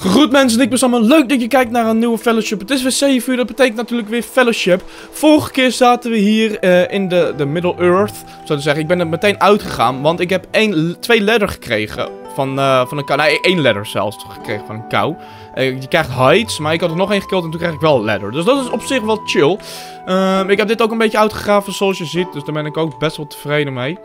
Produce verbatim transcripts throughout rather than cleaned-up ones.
Goed mensen, ik ben Sam. Leuk dat je kijkt naar een nieuwe Fellowship. Het is weer zeven uur, dat betekent natuurlijk weer Fellowship. Vorige keer zaten we hier uh, in de, de Middle Earth. Zou ik zeggen, ik ben er meteen uitgegaan, want ik heb één, twee letter gekregen van, uh, van een kou. Nee, één letter zelfs gekregen van een kou. Uh, je krijgt hides, maar ik had er nog één gekild en toen kreeg ik wel letter. Dus dat is op zich wel chill. Uh, ik heb dit ook een beetje uitgegraven zoals je ziet, dus daar ben ik ook best wel tevreden mee.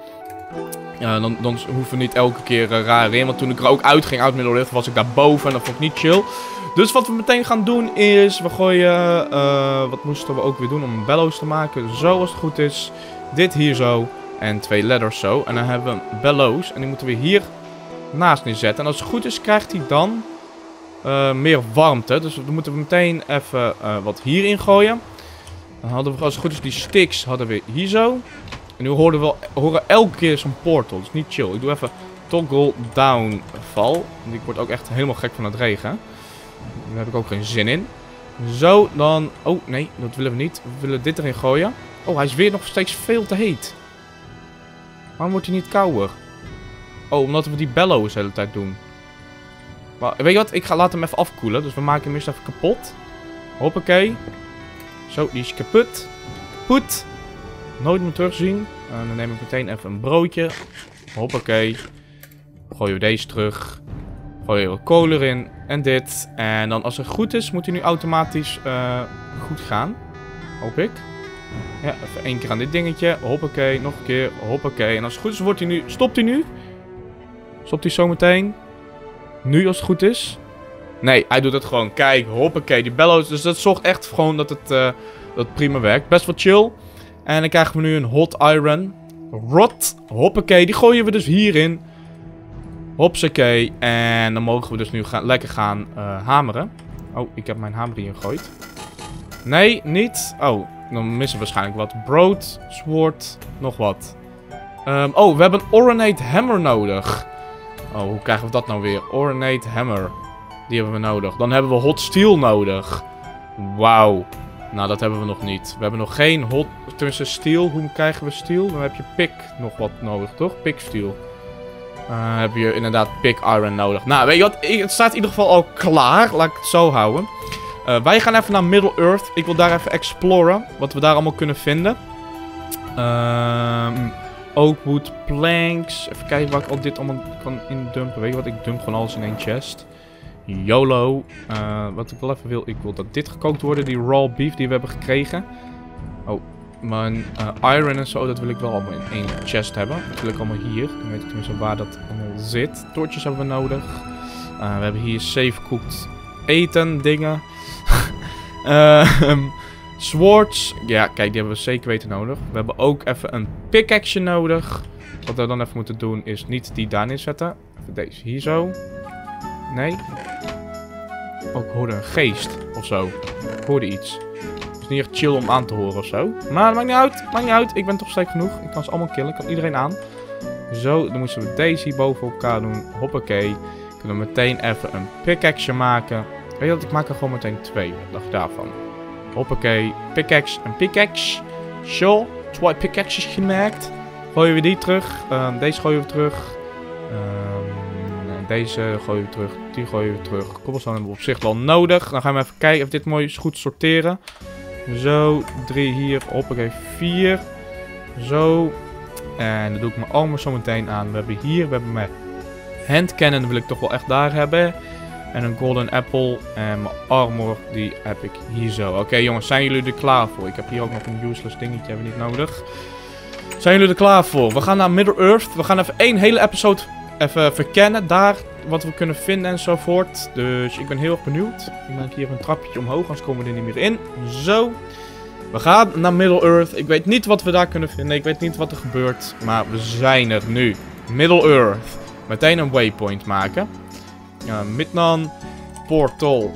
Ja, dan, dan hoeven we niet elke keer uh, raar in. Want toen ik er ook uitging uit Middle-earth was ik daar boven en dat vond ik niet chill. Dus wat we meteen gaan doen is, we gooien, uh, wat moesten we ook weer doen om een bellows te maken. Zo als het goed is. Dit hier zo. En twee ladders zo. En dan hebben we een bellows. En die moeten we hier naast neerzetten. En als het goed is krijgt hij dan uh, meer warmte. Dus dan moeten we meteen even uh, wat hierin gooien. Dan hadden we als het goed is die sticks hadden we hier zo. En nu horen we horen elke keer zo'n portal. Dat is niet chill. Ik doe even toggle down val. Want ik word ook echt helemaal gek van het regen. Daar heb ik ook geen zin in. Zo, dan... Oh, nee. Dat willen we niet. We willen dit erin gooien. Oh, hij is weer nog steeds veel te heet. Waarom wordt hij niet kouder? Oh, omdat we die bellows de hele tijd doen. Maar weet je wat? Ik ga laten hem even afkoelen. Dus we maken hem eerst even kapot. Hoppakee. Zo, die is kapot. Kapot. Nooit meer terugzien. Uh, dan neem ik meteen even een broodje. Hoppakee. Gooien we deze terug. Gooien we kool erin. En dit. En dan als het goed is, moet hij nu automatisch uh, goed gaan. Hoop ik. Ja, even één keer aan dit dingetje. Hoppakee. Nog een keer. Hoppakee. En als het goed is, wordt hij nu... Stopt hij nu? Stopt hij zo meteen? Nu als het goed is? Nee, hij doet het gewoon. Kijk, hoppakee. Die bellows. Dus dat zorgt echt gewoon dat het, uh, dat het prima werkt. Best wel chill. En dan krijgen we nu een hot iron. Rot. Hoppakee. Die gooien we dus hierin. Hopsakee. En dan mogen we dus nu gaan, lekker gaan uh, hameren. Oh, ik heb mijn hamer hierin gegooid. Nee, niet. Oh, dan missen we waarschijnlijk wat. Brood, sword, nog wat. Um, oh, we hebben een ornate hammer nodig. Oh, hoe krijgen we dat nou weer? Ornate hammer. Die hebben we nodig. Dan hebben we hot steel nodig. Wauw. Nou, dat hebben we nog niet. We hebben nog geen hot... Tenminste, steel. Hoe krijgen we steel? Dan heb je pick nog wat nodig, toch? Pick steel. Dan uh, heb je inderdaad pick iron nodig. Nou, weet je wat? Het staat in ieder geval al klaar. Laat ik het zo houden. Uh, wij gaan even naar Middle Earth. Ik wil daar even exploren. Wat we daar allemaal kunnen vinden. Um, oakwood planks. Even kijken waar ik al dit allemaal kan indumpen. Weet je wat? Ik dump gewoon alles in één chest. YOLO. Uh, wat ik wel even wil, ik wil dat dit gekookt wordt, die raw beef die we hebben gekregen. Oh, mijn uh, iron en zo, dat wil ik wel allemaal in één chest hebben. Dat wil ik allemaal hier. Dan weet ik tenminste waar dat allemaal zit. Toortjes hebben we nodig. Uh, we hebben hier safe cooked eten, dingen. uh, um, swords. Ja, kijk, die hebben we zeker weten nodig. We hebben ook even een pickaxe nodig. Wat we dan even moeten doen is niet die daar neerzetten. Even deze hier zo. Nee. Oh, ik hoorde een geest of zo. Ik hoorde iets. Het is niet echt chill om aan te horen of zo. Maar dat maakt niet uit. Maakt niet uit. Ik ben toch sterk genoeg. Ik kan ze allemaal killen. Ik kan iedereen aan. Zo, dan moeten we deze hier boven elkaar doen. Hoppakee. Kunnen we meteen even een pickaxe maken. Weet je wat? Ik maak er gewoon meteen twee. Wat dacht je daarvan? Hoppakee. Pickaxe en pickaxe. Zo. Twee pickaxes gemaakt. Gooien we die terug. Um, deze gooien we terug. Um, Deze gooien we terug, die gooien we terug. Cobblestone hebben we op zich wel nodig. Dan gaan we even kijken of dit mooi goed sorteren. Zo, drie hier, hoppakee, vier. Zo. En dan doe ik mijn armor zo meteen aan. We hebben hier, we hebben mijn handcannon, wil ik toch wel echt daar hebben. En een golden apple. En mijn armor, die heb ik hier zo. Oké okay, jongens, zijn jullie er klaar voor? Ik heb hier ook nog een useless dingetje, hebben we niet nodig. Zijn jullie er klaar voor? We gaan naar Middle Earth. We gaan even één hele episode... Even verkennen daar wat we kunnen vinden enzovoort. Dus ik ben heel erg benieuwd. Ik maak hier een trapje omhoog, anders komen we er niet meer in. Zo. We gaan naar Middle Earth. Ik weet niet wat we daar kunnen vinden. Ik weet niet wat er gebeurt. Maar we zijn er nu. Middle Earth. Meteen een waypoint maken. Uh, Midnan. Portal.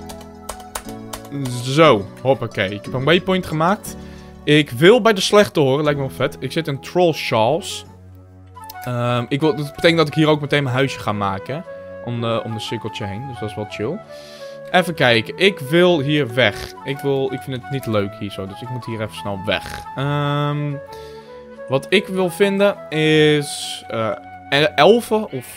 Zo. Hoppakee. Ik heb een waypoint gemaakt. Ik wil bij de slechte horen. Lijkt me wel vet. Ik zit in Troll Shawls. Um, ik wil, dat betekent dat ik hier ook meteen mijn huisje ga maken. Om de, om de cirkeltje heen. Dus dat is wel chill. Even kijken. Ik wil hier weg. Ik, wil, ik vind het niet leuk hier zo. Dus ik moet hier even snel weg. Um, wat ik wil vinden is... Uh, elfen of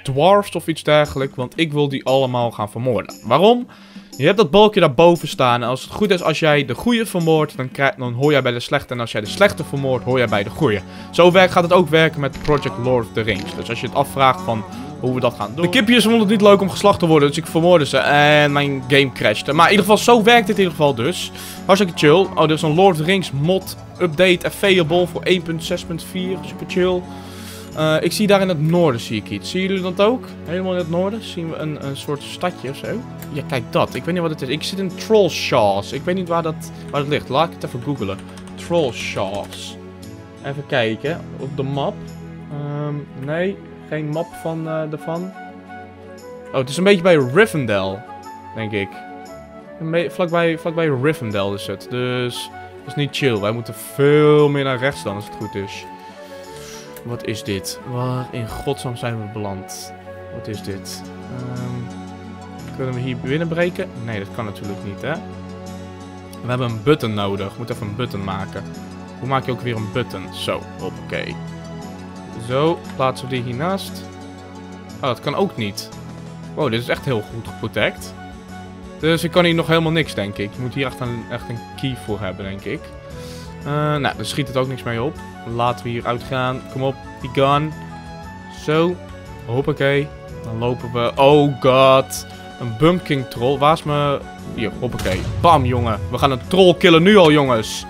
dwarfs of iets dergelijks. Want ik wil die allemaal gaan vermoorden. Waarom? Je hebt dat balkje daarboven staan. En als het goed is, als jij de goede vermoordt, dan, krijg, dan hoor jij bij de slechte. En als jij de slechte vermoordt, hoor jij bij de goede. Zo werkt, gaat het ook werken met Project Lord of the Rings. Dus als je het afvraagt van hoe we dat gaan doen. De kipjes vonden het niet leuk om geslacht te worden, dus ik vermoorde ze. En mijn game crashte. Maar in ieder geval, zo werkt het in ieder geval dus. Hartstikke chill. Oh, er is een Lord of the Rings mod update available voor één punt zes punt vier. Super chill. Uh, ik zie daar in het noorden zie ik iets. Zien jullie dat ook? Helemaal in het noorden zien we een, een soort stadje of zo. Ja, kijk dat. Ik weet niet wat het is. Ik zit in Trollshaws. Ik weet niet waar dat, waar dat ligt. Laat ik het even googlen. Trollshaws. Even kijken. Op de map. Um, nee, geen map van uh, ervan. Oh, het is een beetje bij Rivendell, denk ik. Vlakbij, vlakbij Rivendell is het. Dus dat is niet chill. Wij moeten veel meer naar rechts dan als het goed is. Wat is dit? Waar in godsnaam zijn we beland? Wat is dit? Um, kunnen we hier binnenbreken? Nee, dat kan natuurlijk niet, hè? We hebben een button nodig. We moeten even een button maken. Hoe maak je ook weer een button? Zo, hoppakee. Zo, plaatsen we die hiernaast. Oh, dat kan ook niet. Wow, dit is echt heel goed geprotect. Dus ik kan hier nog helemaal niks, denk ik. Je moet hier echt een, echt een key voor hebben, denk ik. Uh, nou, daar schiet het ook niks mee op. Laten we hier uitgaan. Kom op, die gun. Zo. Hoppakee. Dan lopen we... Oh god. Een bumpking troll. Waar is mijn... Hier, hoppakee. Bam, jongen. We gaan een troll killen nu al, jongens.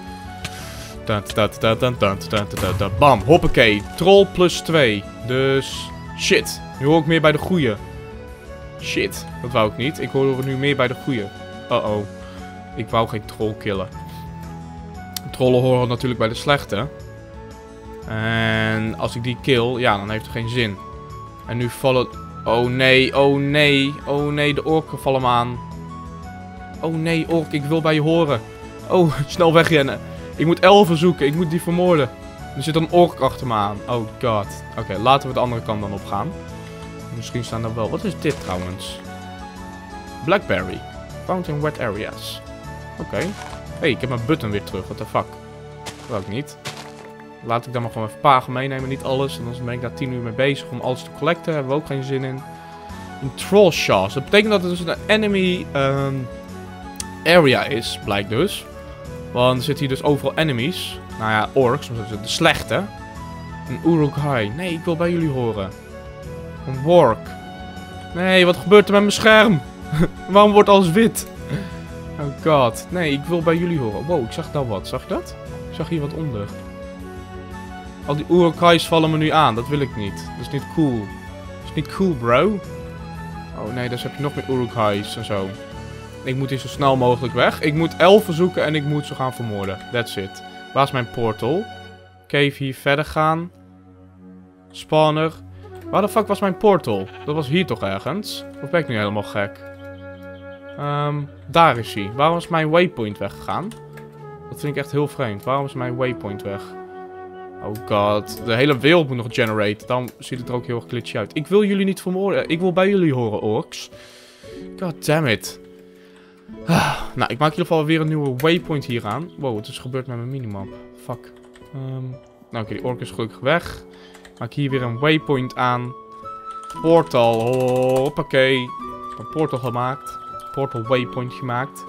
Bam, hoppakee. Troll plus twee. Dus... Shit. Nu hoor ik meer bij de goeie. Shit. Dat wou ik niet. Ik hoor nu meer bij de goeie. Uh-oh. Ik wou geen troll killen. Trollen horen natuurlijk bij de slechte. En als ik die kill, ja, dan heeft het geen zin. En nu vallen... Oh nee, oh nee, oh nee, de orken vallen me aan. Oh nee, ork, ik wil bij je horen. Oh, snel wegrennen. Ik moet elfen zoeken, ik moet die vermoorden. Er zit een ork achter me aan. Oh god. Oké, okay, laten we de andere kant dan op gaan. Misschien staan er wel... Wat is dit trouwens? Blackberry. Found in wet areas. Oké. Okay. Hey, ik heb mijn button weer terug. What the fuck? Dat wil ik niet. Laat ik dan maar gewoon even een paar meenemen. Niet alles. En dan ben ik daar tien uur mee bezig om alles te collecten. Daar hebben we ook geen zin in. Een Trollshaws. Dat betekent dat het dus een enemy um, area is. Blijkt dus. Want er zitten hier dus overal enemies. Nou ja, orks. De slechte. Een Uruk-hai. Nee, ik wil bij jullie horen. Een work. Nee, wat gebeurt er met mijn scherm? Waarom wordt alles wit? Oh god. Nee, ik wil bij jullie horen. Wow, ik zag daar wat. Zag je dat? Ik zag hier wat onder. Al die Uruk-hais vallen me nu aan. Dat wil ik niet. Dat is niet cool. Dat is niet cool, bro. Oh nee, dus heb je nog meer Uruk-hais en zo. Ik moet hier zo snel mogelijk weg. Ik moet elfen zoeken en ik moet ze gaan vermoorden. That's it. Waar is mijn portal? Cave hier verder gaan. Spawner. Waar de fuck was mijn portal? Dat was hier toch ergens? Of ben ik nu helemaal gek? Um, daar is hij. Waarom is mijn waypoint weggegaan? Dat vind ik echt heel vreemd. Waarom is mijn waypoint weg? Oh god. De hele wereld moet nog generate. Dan ziet het er ook heel erg glitchy uit. Ik wil jullie niet vermoorden. Ik wil bij jullie horen, orks. God damn it. Ah, nou, ik maak in ieder geval weer een nieuwe waypoint hier aan. Wow, wat is gebeurd met mijn minimap? Fuck. Um, nou, oké, okay, die ork is gelukkig weg. Maak hier weer een waypoint aan. Portal. Hoppakee. Ik heb een portal gemaakt. Portal waypoint gemaakt.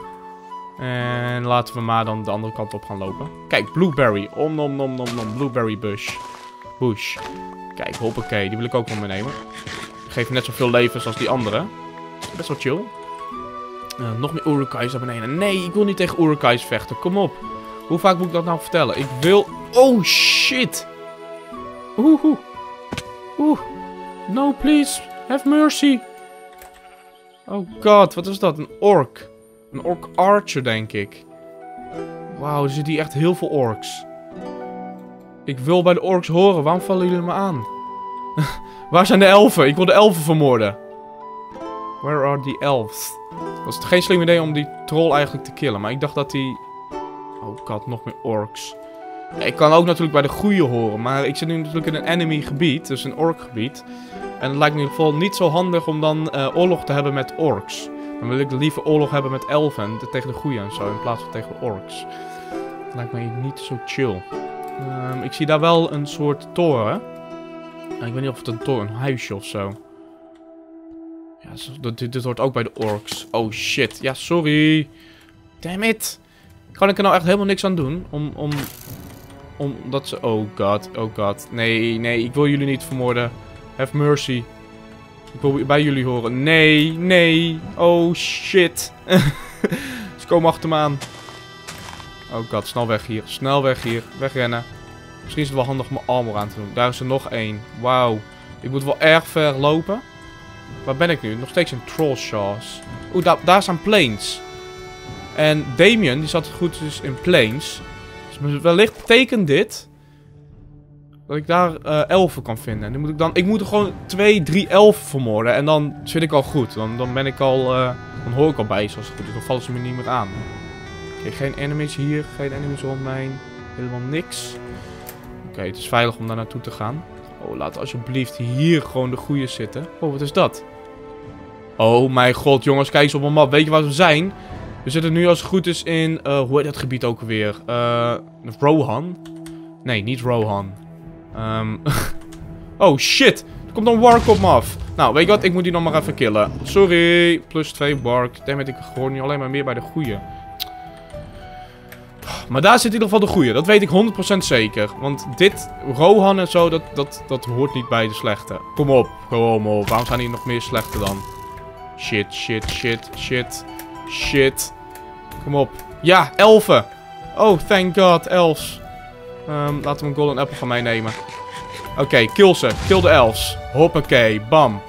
En laten we maar dan de andere kant op gaan lopen. Kijk, blueberry. Om nom nom nom nom. Blueberry bush. Bush. Kijk, hoppakee. Die wil ik ook wel meenemen. Die geeft net zoveel levens als die andere. Best wel chill. Uh, nog meer Uruk-hais naar beneden. Nee, ik wil niet tegen Uruk-hais vechten. Kom op. Hoe vaak moet ik dat nou vertellen? Ik wil... Oh, shit. Oeh, oeh. Oeh. No, please. Have mercy. Oh god, wat is dat? Een ork. Een ork archer, denk ik. Wauw, er zitten hier echt heel veel orks. Ik wil bij de orks horen. Waarom vallen jullie me aan? Waar zijn de elfen? Ik wil de elfen vermoorden. Where are the elves? Dat is geen slim idee om die troll eigenlijk te killen. Maar ik dacht dat die... Oh god, nog meer orks. Ja, ik kan ook natuurlijk bij de goeie horen. Maar ik zit nu natuurlijk in een enemy gebied. Dus een ork gebied. En het lijkt me in ieder geval niet zo handig om dan uh, oorlog te hebben met orks. Dan wil ik liever oorlog hebben met elfen tegen de goeie en zo. In plaats van tegen de orks. Dat lijkt me niet zo chill. Um, ik zie daar wel een soort toren. Ik weet niet of het een toren, een huisje of zo. Ja, dit, dit hoort ook bij de orks. Oh shit. Ja, sorry. Damn it. Kan ik er nou echt helemaal niks aan doen? Om, om, omdat ze... Oh god, oh god. Nee, nee, ik wil jullie niet vermoorden. Have mercy. Ik wil bij jullie horen. Nee, nee. Oh shit. Ze komen achter me aan. Oh god, snel weg hier. Snel weg hier. Wegrennen. Misschien is het wel handig om mijn armor aan te doen. Daar is er nog één. Wauw. Ik moet wel erg ver lopen. Waar ben ik nu? Nog steeds in Trollshaws. Oeh, daar, daar staan plains. En Damien, die zat goed dus in plains. Dus wellicht betekent dit... dat ik daar uh, elfen kan vinden. En dan moet ik dan... Ik moet er gewoon twee, drie elfen vermoorden. En dan zit ik al goed. Dan, dan ben ik al... Uh, dan hoor ik al bij, zoals het goed is. Dan vallen ze me niet meer aan. Oké, okay, geen enemies hier. Geen enemies rond mij. Helemaal niks. Oké, okay, het is veilig om daar naartoe te gaan. Oh, laat alsjeblieft hier gewoon de goede zitten. Oh, wat is dat? Oh mijn god, jongens. Kijk eens op mijn map. Weet je waar we zijn? We zitten nu als het goed is in... Uh, hoe heet dat gebied ook alweer? Uh, Rohan? Nee, niet Rohan. Um, oh shit. Er komt een wark op me af. Nou, weet je wat? Ik moet die nog maar even killen. Sorry. Plus twee wark. Damn it, ik hoor nu alleen maar meer bij de goeie. Maar daar zit in ieder geval de goeie. Dat weet ik honderd procent zeker. Want dit, Rohan en zo, dat, dat, dat hoort niet bij de slechte. Kom op. Kom op. Waarom zijn hier nog meer slechte dan? Shit, shit, shit, shit. Shit. Kom op. Ja, elfen. Oh, thank god, elves. Um, laten we een golden apple van mij nemen. Oké, okay, kill ze. Kill de elves. Hoppakee, bam.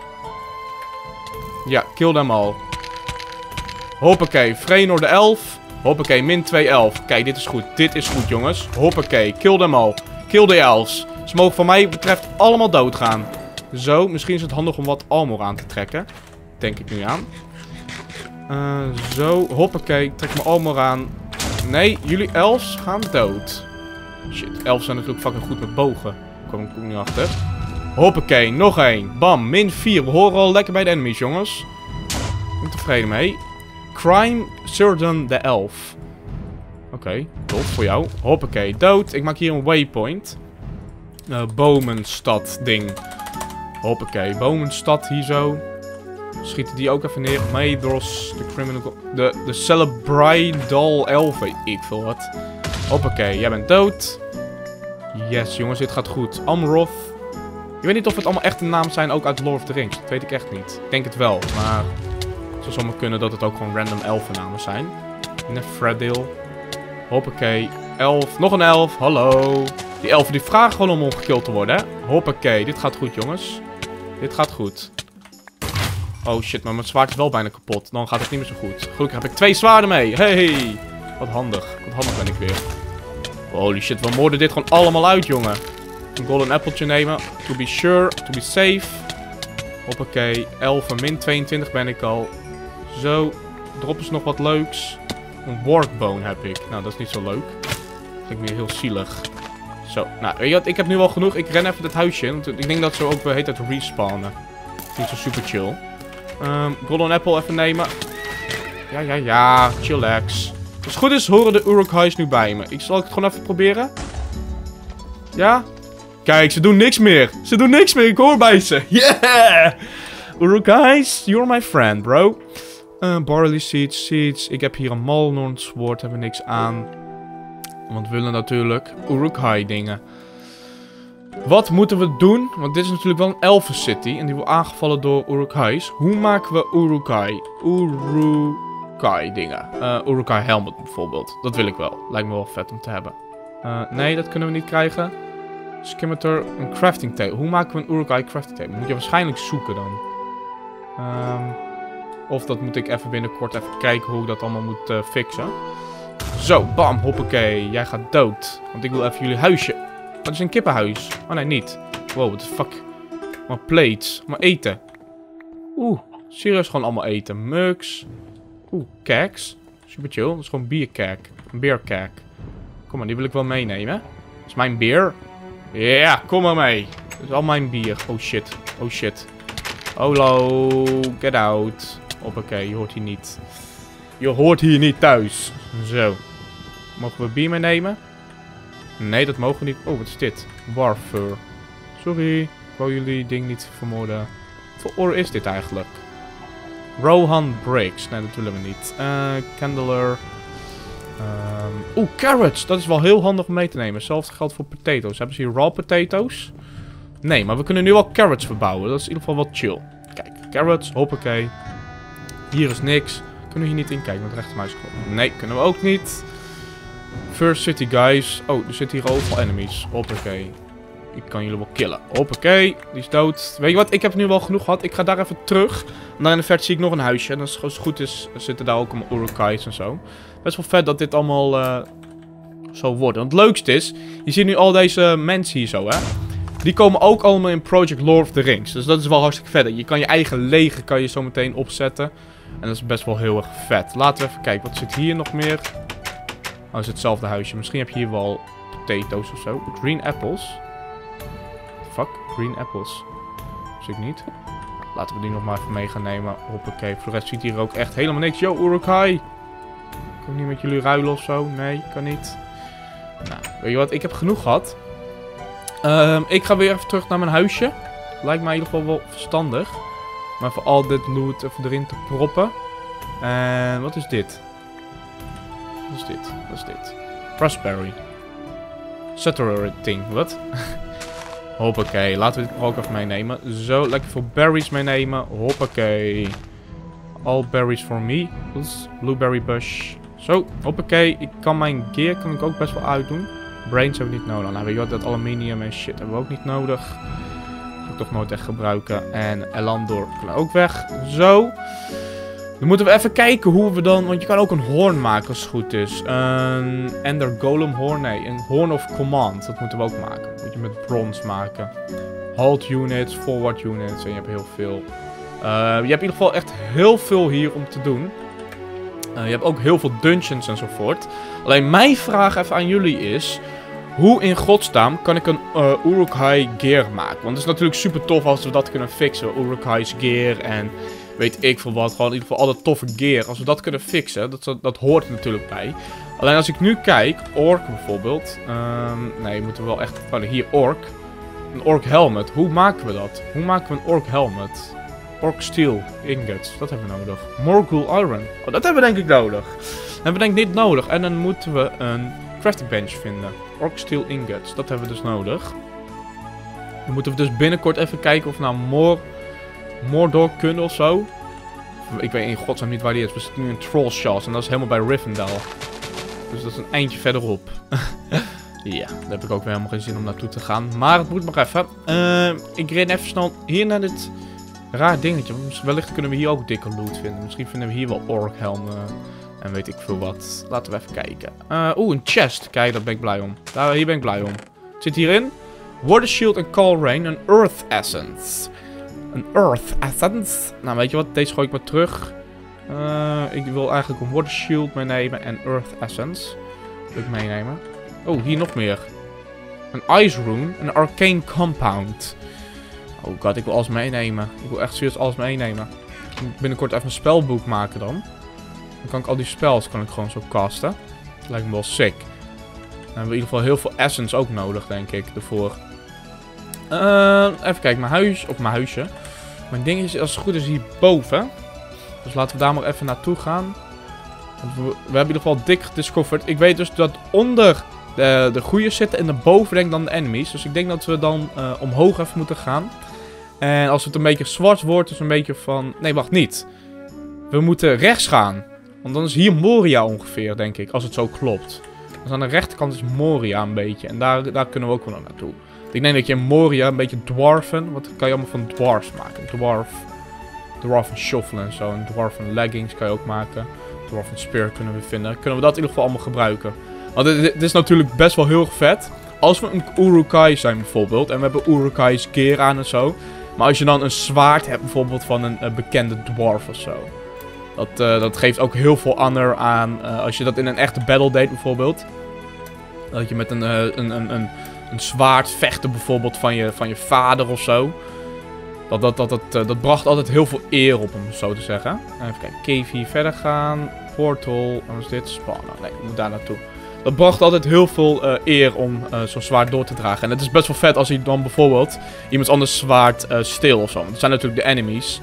Ja, kill them all. Hoppakee, Freenor de elf. Hoppakee, min twee elf. Kijk, dit is goed. Dit is goed, jongens. Hoppakee, kill them all. Kill de elves. Ze mogen van mij betreft allemaal doodgaan. Zo, misschien is het handig om wat armor aan te trekken. Denk ik nu aan. Uh, zo, hoppakee, trek mijn armor aan. Nee, jullie elves gaan dood. Shit, elfen zijn natuurlijk fucking goed met bogen. Daar kom ik nu achter. Hoppakee, nog één. Bam, min vier. We horen al lekker bij de enemies, jongens. Ik ben tevreden mee. Crime Surgeon de elf. Oké, okay, top voor jou. Hoppakee, dood. Ik maak hier een waypoint. Uh, Bomenstad ding. Hoppakee, Bomenstad hier zo. Schieten die ook even neer. Maedros, de criminal... De, de Celebridal elfen. Ik veel wat. Hoppakee, jij bent dood. Yes, jongens, dit gaat goed. Amroth. Ik weet niet of het allemaal echte namen zijn, ook uit Lord of the Rings. Dat weet ik echt niet. Ik denk het wel, maar... Het zou zomaar kunnen dat het ook gewoon random elfennamen zijn. Nephradil. Hoppakee. Elf. Nog een elf. Hallo. Die elfen die vragen gewoon om omgekild te worden, hè. Hoppakee. Dit gaat goed, jongens. Dit gaat goed. Oh shit, maar mijn zwaard is wel bijna kapot. Dan gaat het niet meer zo goed. Gelukkig heb ik twee zwaarden mee. Hey. Wat handig. Wat handig ben ik weer. Holy shit, we moorden dit gewoon allemaal uit, jongen. Een golden appeltje nemen. To be sure. To be safe. Hoppakee. elf en min tweeëntwintig ben ik al. Zo. Drop eens nog wat leuks. Een warkbone heb ik. Nou, dat is niet zo leuk. Dat vind ik weer heel zielig. Zo. Nou, weet je wat? Ik heb nu al genoeg. Ik ren even dit huisje in. Want ik denk dat ze ook heet het respawnen. Niet zo super chill. Um, golden apple even nemen. Ja, ja, ja. Chillax. Als het goed is, horen de Uruk-hais nu bij me. Ik zal het gewoon even proberen. Ja? Kijk, ze doen niks meer. Ze doen niks meer. Ik hoor bij ze. Yeah! Uruk-hais, you're my friend, bro. Uh, barley seeds, seeds. Ik heb hier een Malnorn sword. Hebben we niks aan. Want we willen natuurlijk Uruk-hai dingen. Wat moeten we doen? Want dit is natuurlijk wel een elfen city. En die wordt aangevallen door Uruk-hais. Hoe maken we Uruk-hai? Uruk-hai dingen. Uh, Uruk-hai helmet bijvoorbeeld. Dat wil ik wel. Lijkt me wel vet om te hebben. Uh, nee, dat kunnen we niet krijgen. Scimitar, een crafting table. Hoe maken we een Uruk-hai crafting table? Moet je waarschijnlijk zoeken dan. Um, of dat moet ik even binnenkort even kijken hoe ik dat allemaal moet uh, fixen. Zo, bam, hoppakee. Jij gaat dood. Want ik wil even jullie huisje. Dat is een kippenhuis. Oh nee, niet. Wow, what the fuck. Maar plates. Maar eten. Oeh, serieus gewoon allemaal eten. Mugs. Oeh, cakes. Super chill. Dat is gewoon biercake. Een beercake. Kom maar, die wil ik wel meenemen. Dat is mijn bier. Ja, yeah, kom maar mee. Dat is al mijn bier. Oh shit. Oh shit. Holo, get out. Hoppakee, je hoort hier niet. Je hoort hier niet thuis. Zo. Mogen we bier meenemen? Nee, dat mogen we niet. Oh, wat is dit? Warfur. Sorry. Ik wou jullie ding niet vermoorden. Wat voor oor is dit eigenlijk? Rohan Briggs. Nee, dat willen we niet. Uh, Candler. Um, Oeh, carrots. Dat is wel heel handig om mee te nemen. Hetzelfde geldt voor potatoes. Hebben ze hier raw potatoes? Nee, maar we kunnen nu wel carrots verbouwen. Dat is in ieder geval wel chill. Kijk, carrots. Hoppakee. Hier is niks. Kunnen we hier niet in kijken met rechtermuisknop? Nee, kunnen we ook niet. First city, guys. Oh, er zitten hier overal enemies. Hoppakee. Ik kan jullie wel killen. Hoppakee. Die is dood. Weet je wat? Ik heb nu wel genoeg gehad. Ik ga daar even terug. En daar in de verte zie ik nog een huisje. En als het goed is, zitten daar ook allemaal urukais en zo. Best wel vet dat dit allemaal uh, zo wordt. En het leukste is, je ziet nu al deze mensen hier zo, hè. Die komen ook allemaal in Project Lord of the Rings. Dus dat is wel hartstikke vet. Je kan je eigen leger kan je zo meteen opzetten. En dat is best wel heel erg vet. Laten we even kijken. Wat zit hier nog meer? Oh, het is hetzelfde huisje. Misschien heb je hier wel potatoes of zo. Green apples. Fuck, green apples. Zie ik niet. Laten we die nog maar even mee gaan nemen. Hoppakee. Voor de rest ziet hier ook echt helemaal niks. Yo, Urukai. Kan ik niet met jullie ruilen of zo? Nee, kan niet. Nou, weet je wat? Ik heb genoeg gehad. Um, ik ga weer even terug naar mijn huisje. Lijkt mij in ieder geval wel verstandig. Maar voor al dit loot even erin te proppen. En wat is dit? Wat is dit? Wat is dit? Raspberry. Saturating. Wat? Hoppakee. Laten we dit ook even meenemen. Zo, lekker veel berries meenemen. Hoppakee. All berries for me. Dus blueberry bush. Zo, hoppakee. Ik kan mijn gear kan ik ook best wel uitdoen. Brains hebben we niet nodig. Nou, weet je wat? Dat aluminium en shit hebben we ook niet nodig. Ga ik toch nooit echt gebruiken. En Elandor kan ook weg. Zo. Dan moeten we even kijken hoe we dan... Want je kan ook een hoorn maken als het goed is. Een Ender Golem hoorn. Nee, een Horn of Command. Dat moeten we ook maken. Moet je met bronze maken. Halt units, forward units. En je hebt heel veel. Uh, je hebt in ieder geval echt heel veel hier om te doen. Uh, je hebt ook heel veel dungeons enzovoort. Alleen mijn vraag even aan jullie is... Hoe in godsnaam kan ik een uh, Urukai gear maken? Want het is natuurlijk super tof als we dat kunnen fixen. Urukai's gear en weet ik veel wat. Gewoon in ieder geval alle toffe gear. Als we dat kunnen fixen, dat, dat hoort er natuurlijk bij. Alleen als ik nu kijk, ork bijvoorbeeld. Um, nee, we moeten wel echt... Oh, hier, ork. Een ork helmet. Hoe maken we dat? Hoe maken we een ork helmet? Ork steel ingots. Dat hebben we nodig. Morgul iron. Oh, dat hebben we denk ik nodig. Dat hebben we denk ik niet nodig. En dan moeten we een crafting bench vinden. Ork steel ingots. Dat hebben we dus nodig. Dan moeten we dus binnenkort even kijken of we nou Mor Mordor kunnen of zo. Ik weet in godsnaam niet waar die is. We zitten nu in Trollshaws en dat is helemaal bij Rivendell. Dus dat is een eindje verderop. Ja, daar heb ik ook weer helemaal geen zin om naartoe te gaan. Maar het moet nog even. Uh, ik ren even snel hier naar dit raar dingetje. Wellicht kunnen we hier ook dikke loot vinden. Misschien vinden we hier wel orkhelmen. En weet ik veel wat. Laten we even kijken. Uh, Oeh, een chest. Kijk, daar ben ik blij om. Daar, hier ben ik blij om. Het zit hierin. Water Shield en Call Rain. Een Earth Essence. Een Earth Essence. Nou, weet je wat? Deze gooi ik maar terug. Uh, ik wil eigenlijk een Water Shield meenemen. En Earth Essence. Wil ik meenemen. Oh, hier nog meer. Een Ice Rune. Een Arcane Compound. Oh god, ik wil alles meenemen. Ik wil echt serieus alles meenemen. Ik moet binnenkort even een spelboek maken dan. Dan kan ik al die spells kan ik gewoon zo casten. Dat lijkt me wel sick. Dan hebben we in ieder geval heel veel essence ook nodig, denk ik, ervoor. Uh, even kijken, mijn huis, of mijn huisje. Mijn ding is, als het goed is, hierboven. Dus laten we daar maar even naartoe gaan. We, we hebben in ieder geval dik gediscoverd. Ik weet dus dat onder de, de goeie zitten en daarboven denk ik dan de enemies. Dus ik denk dat we dan uh, omhoog even moeten gaan. En als het een beetje zwart wordt, is een beetje van... Nee, wacht, niet. We moeten rechts gaan. Want dan is hier Moria ongeveer, denk ik, als het zo klopt. Dus aan de rechterkant is Moria een beetje. En daar, daar kunnen we ook wel naartoe. Ik denk dat je in Moria een beetje dwarfen. Wat kan je allemaal van dwarfs maken? Dwarf. Dwarven shovel en zo. En dwarven leggings kan je ook maken. Dwarven spear kunnen we vinden. Kunnen we dat in ieder geval allemaal gebruiken. Want dit, dit is natuurlijk best wel heel erg vet. Als we een Urukai zijn bijvoorbeeld. En we hebben Urukai's gear aan en zo. Maar als je dan een zwaard hebt bijvoorbeeld van een, een bekende dwarf of zo. Dat, uh, dat geeft ook heel veel honor aan. Uh, als je dat in een echte battle deed bijvoorbeeld. Dat je met een, uh, een, een, een, een zwaard vechten bijvoorbeeld van je, van je vader of zo. Dat, dat, dat, dat, uh, dat bracht altijd heel veel eer op hem, zo te zeggen. Even kijken, cave hier verder gaan. Portal, wat is dit? Spannen. Nee, ik moet daar naartoe. Dat bracht altijd heel veel uh, eer om uh, zo'n zwaard door te dragen. En het is best wel vet als hij dan bijvoorbeeld iemands anders zwaard uh, stil of zo. Want dat zijn natuurlijk de enemies.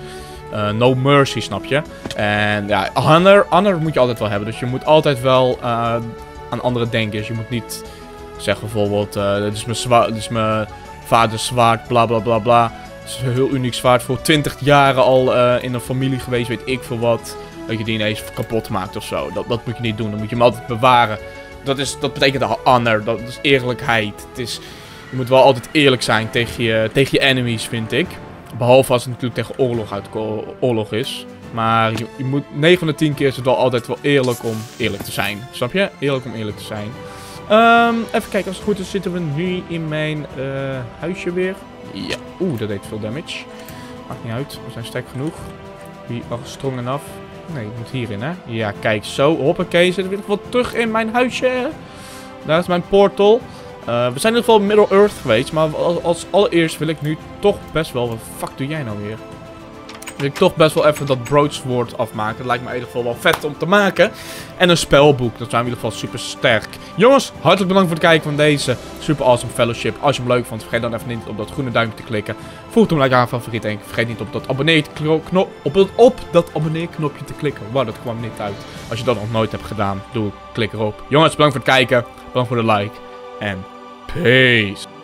Uh, no mercy, snap je? En ja, honor, honor moet je altijd wel hebben. Dus je moet altijd wel uh, aan anderen denken. Dus je moet niet zeggen bijvoorbeeld, uh, dit is mijn zwaard, dit is mijn vaders zwaard, bla bla bla bla. Het is een heel uniek zwaard, voor twintig jaren al uh, in een familie geweest, weet ik veel wat. Dat je die ineens kapot maakt of zo. Dat, dat moet je niet doen, dan moet je hem altijd bewaren. Dat, is, dat betekent honor, dat is eerlijkheid. Het is, je moet wel altijd eerlijk zijn tegen je, tegen je enemies, vind ik. Behalve als het natuurlijk tegen oorlog, uit, oorlog is. Maar je, je moet negen van de tien keer is het wel altijd wel eerlijk om eerlijk te zijn. Snap je? Eerlijk om eerlijk te zijn. Um, even kijken, als het goed is zitten we nu in mijn uh, huisje weer. Ja, oeh, dat deed veel damage. Maakt niet uit, we zijn sterk genoeg. Wie was strong enough? Nee, ik moet hierin, hè? Ja, kijk, zo. Hoppakee, zitten we weer wat terug in mijn huisje. Daar is mijn portal. Uh, we zijn in ieder geval Middle-earth geweest, maar als, als allereerst wil ik nu toch best wel... Wat fuck doe jij nou weer? Wil ik toch best wel even dat broadsword afmaken. Dat lijkt me in ieder geval wel vet om te maken. En een spelboek, dat zijn in ieder geval super sterk. Jongens, hartelijk bedankt voor het kijken van deze super awesome fellowship. Als je hem leuk vond, vergeet dan even niet op dat groene duimpje te klikken. Voeg hem like aan favoriet en vergeet niet op dat abonneer-knop, op, het, op dat abonneer-knopje te klikken. Wauw, dat kwam niet uit. Als je dat nog nooit hebt gedaan, doe klik erop. Jongens, bedankt voor het kijken. Bedankt voor de like. En peace.